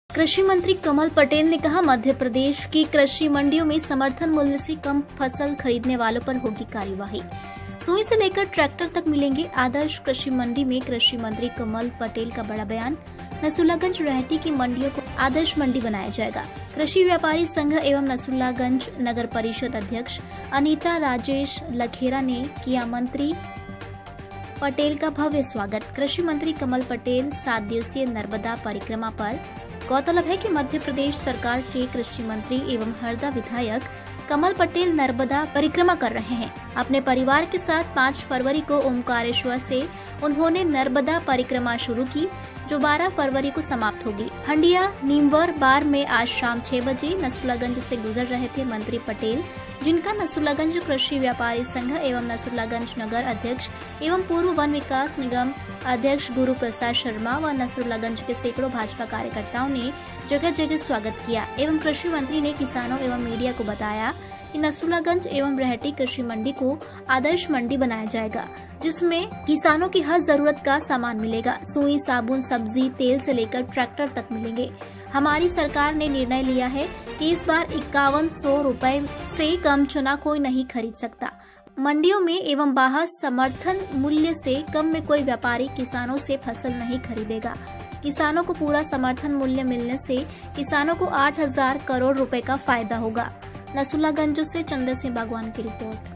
कृषि मंत्री कमल पटेल ने कहा, मध्य प्रदेश की कृषि मंडियों में समर्थन मूल्य से कम फसल खरीदने वालों पर होगी कार्यवाही। सुई से लेकर ट्रैक्टर तक मिलेंगे आदर्श कृषि मंडी में कृषि मंत्री कमल पटेल का बड़ा बयान। नसरुल्लागंज रेहटी की मंडियों को आदर्श मंडी बनाया जाएगा। कृषि व्यापारी संघ एवं नसरुल्लागंज नगर परिषद अध्यक्ष अनीता राजेश लखेरा ने किया मंत्री पटेल का भव्य स्वागत। कृषि मंत्री कमल पटेल 7 दिवसीय नर्मदा परिक्रमा पर। गौरतलब है कि मध्य प्रदेश सरकार के कृषि मंत्री एवं हरदा विधायक कमल पटेल नर्मदा परिक्रमा कर रहे हैं। अपने परिवार के साथ 5 फरवरी को ओमकारेश्वर से उन्होंने नर्मदा परिक्रमा शुरू की, जो 12 फरवरी को समाप्त होगी। हंडिया नीमवर बार में आज शाम 6 बजे नसरुल्लागंज से गुजर रहे थे मंत्री पटेल, जिनका नसरुल्लागंज कृषि व्यापारी संघ एवं नसरुल्लागंज नगर अध्यक्ष एवं पूर्व वन विकास निगम अध्यक्ष गुरु प्रसाद शर्मा व नसरुल्लागंज के सैकड़ों भाजपा कार्यकर्ताओं ने जगह जगह स्वागत किया। एवं कृषि मंत्री ने किसानों एवं मीडिया को बताया कि नसरुल्लागंज एवं रेहटी कृषि मंडी को आदर्श मंडी बनाया जाएगा, जिसमें किसानों की हर जरूरत का सामान मिलेगा। सुई, साबुन, सब्जी, तेल से लेकर ट्रैक्टर तक मिलेंगे। हमारी सरकार ने निर्णय लिया है कि इस बार 5100 रुपए से कम चुना कोई नहीं खरीद सकता। मंडियों में एवं बाहर समर्थन मूल्य से कम में कोई व्यापारी किसानों से फसल नहीं खरीदेगा। किसानों को पूरा समर्थन मूल्य मिलने से किसानों को 8000 करोड़ रुपए का फायदा होगा। नसरुल्लागंज से चंद्र सिंह बागवान की रिपोर्ट।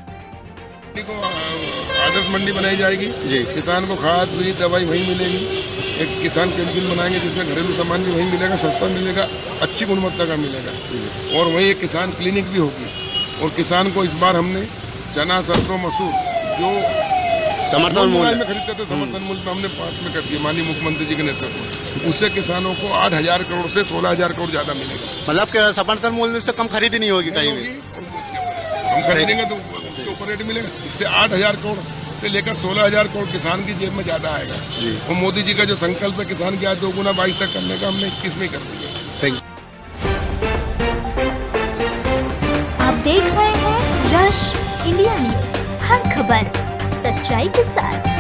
आदर्श मंडी बनाई जाएगी जी। किसान को खाद, बीज, दवाई वहीं मिलेगी। एक किसान कैंटीन बनाएंगे जिसमें घरेलू सामान भी वहीं मिलेगा, सस्ता मिलेगा, अच्छी गुणवत्ता का मिलेगा। और वहीं एक किसान क्लिनिक भी होगी। और किसान को इस बार हमने चना, सरसों, मसूर जो समर्थन मूल्य में खरीदते थे, समर्थन मूल्य में हमने 5 में कर दिया माननीय मुख्यमंत्री जी के नेतृत्व में। उससे किसानों को 8000 करोड़ से 16000 करोड़ ज्यादा मिलेगा। मतलब समर्थन मूल्य से कम खरीदी नहीं होगी कहीं भी। हम खरीदेंगे तो उसके ऊपर रेट मिलेगा। इससे 8000 करोड़ से लेकर 16000 करोड़ किसान की जेब में ज्यादा आएगा। और मोदी जी का जो संकल्प है किसान की आय 2 गुना 22 तक करने का, हमने 21 में कर दिया। आप देख रहे हैं रश इंडिया न्यूज, हर खबर सच्चाई के साथ।